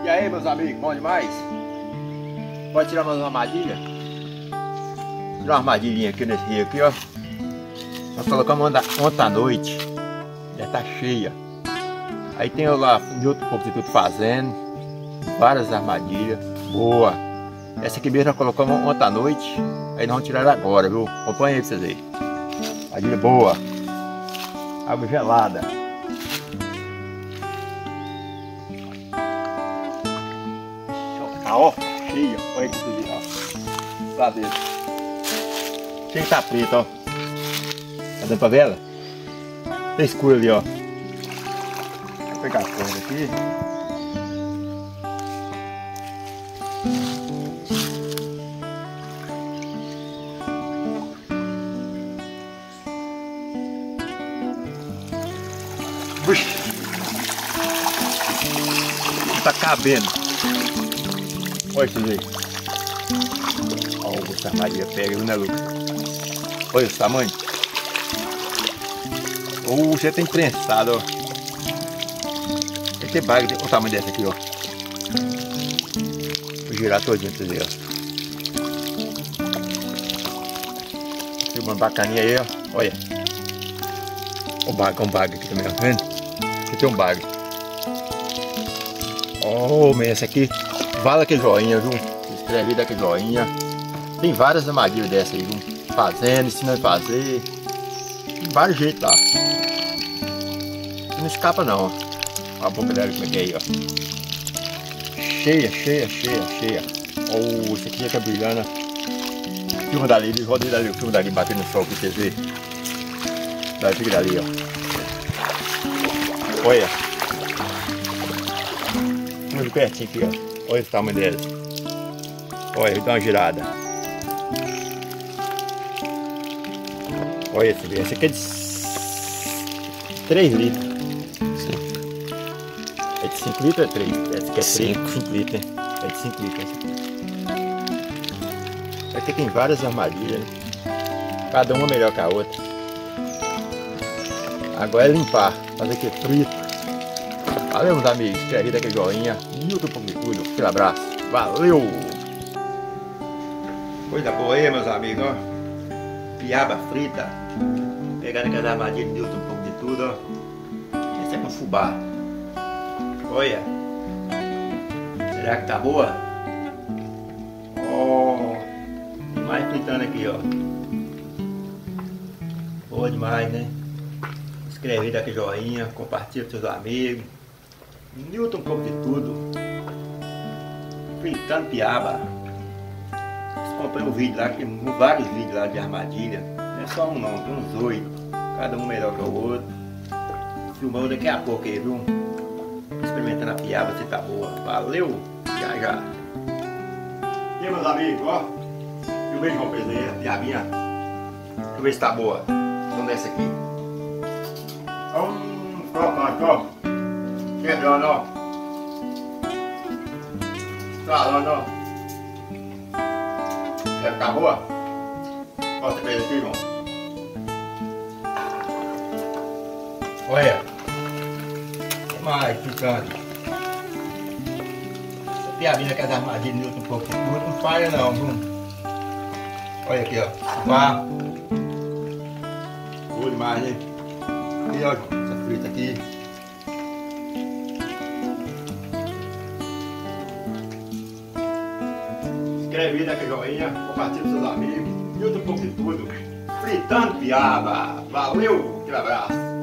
E aí, meus amigos, bom demais? Pode tirar mais uma armadilha? Tirar uma armadilhinha aqui nesse rio aqui, ó. Nós colocamos ontem à noite. Já tá cheia. Aí tem lá de outro pouco de tudo fazendo. Várias armadilhas. Boa. Essa aqui mesmo nós colocamos ontem à noite. Aí nós vamos tirar ela agora, viu? Acompanha aí pra vocês verem. Armadilha boa. Água gelada. Ó, cheia. Olha aqui pra você ver, ó. Lá dentro. Cheia que tá preta, ó. Tá dando pra ver ela? Tá escura ali, ó. Vou pegar a corda aqui. Puxa. Não tá cabendo. Olha isso aí. Olha essa armadilha pega, viu, né, Lucas? Olha esse tamanho. Você tem prensado, ó. Tem que ter baga, o tamanho dessa aqui, ó. Vou girar todinho pra vocês verem, ó. Tem uma bacaninha aí, ó. Olha. Um baga aqui também, ó. Tá vendo? Aqui tem um baga. Oh, mas essa aqui vale aquele joinha, viu? Escreve aí daquele joinha. Tem várias armadilhas dessa aí, viu? Fazendo, ensinando a fazer. Tem vários jeitos lá. Não escapa não, ó. Olha a boca dela como é que é aí, ó. Cheia, cheia, cheia, cheia. Oh, esse aqui já tá brilhando. Filma dali, roda dali, filma dali, batendo no sol pra vocês verem. Dali, fica dali, ó. Olha. Filma de pertinho aqui, ó. Olha o tamanho dela. Olha, dá uma girada. Olha esse aqui é de 3 litros. É de 5 litros ou é 3? Essa aqui é 5 litros, né? É de 5 litros. Aqui tem várias armadilhas, né? Cada uma melhor que a outra. Agora é limpar, fazer aqui frito. Valeu, meus amigos. Inscreve daquele joinha. YouTube por tudo. Aquele abraço. Valeu! Coisa boa aí, meus amigos, ó. Piaba frita. Pegando aquelas armadilhas de um pouco de tudo, ó. Esse é com fubá. Olha. Será que tá boa? Ó. Mais fritando aqui, ó. Boa demais, né? Inscreve aí, dá aquele joinha, compartilha com seus amigos. Newton um pouco de tudo. Fritando piaba. Comprei um vídeo lá, tem vários vídeos lá de armadilha. Não é só um não, tem uns 8. Cada um melhor que o outro. Filmando daqui a pouco aí, viu? Experimentando a piaba, se tá boa. Valeu! Já já! E aí, meus amigos, ó. Filmei de rompezeira, piabinha. Deixa eu ver se tá boa. Vamos nessa aqui. Crocante, ó. Quebrando, ó. Estralando, ó. Deve ficar boa? Mostra pra ele aqui, irmão. Olha. Mais picante. Essa piabinha que as armadilhas de um pouco de tudo não falha não, viu? Olha aqui, ó. Vá. Boa demais, né? Aqui, ó. Essa frita aqui. Inscreve aí, dá aquele joinha, compartilha com seus amigos, e outro pouco de tudo. Fritando piaba. Valeu, aquele abraço.